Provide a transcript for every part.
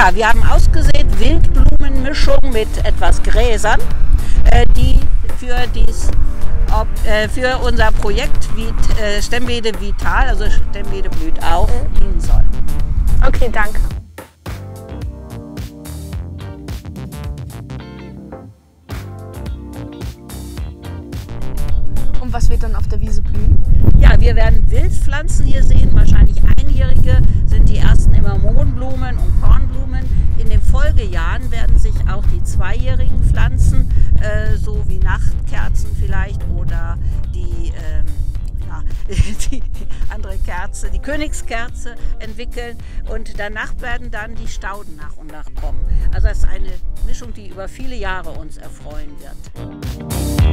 Ja, wir haben ausgesät Wildblumenmischung mit etwas Gräsern, die für unser Projekt Stemmwede Vital, also Stemmwede blüht auf, dienen soll. Okay, danke. Und was wird dann auf der Wiese blühen? Ja, wir werden Wildpflanzen hier sehen, wahrscheinlich einjährige sind die ersten immer Mohnblumen und Kornblumen. In den Folgejahren werden sich auch die zweijährigen Pflanzen, so wie Nachtkerzen vielleicht oder die andere Kerze, die Königskerze entwickeln und danach werden dann die Stauden nach und nach kommen. Also das ist eine Mischung, die über viele Jahre uns erfreuen wird.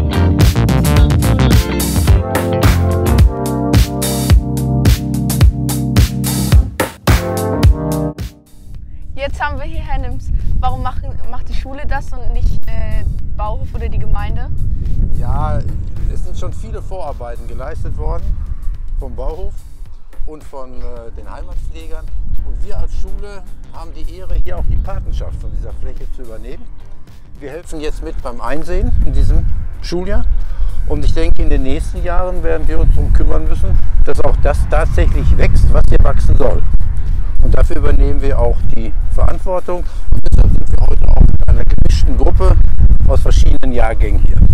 Jetzt haben wir hier Herrn Nims. Warum macht die Schule das und nicht Bauhof oder die Gemeinde? Ja, es sind schon viele Vorarbeiten geleistet worden vom Bauhof und von den Heimatpflegern. Und wir als Schule haben die Ehre, hier auch die Patenschaft von dieser Fläche zu übernehmen. Wir helfen jetzt mit beim Einsehen in diesem Schuljahr. Und ich denke, in den nächsten Jahren werden wir uns darum kümmern müssen, dass auch das tatsächlich wächst, was hier wachsen soll. Und dafür übernehmen wir auch die Verantwortung. Und deshalb sind wir heute auch mit einer gemischten Gruppe aus verschiedenen Jahrgängen hier.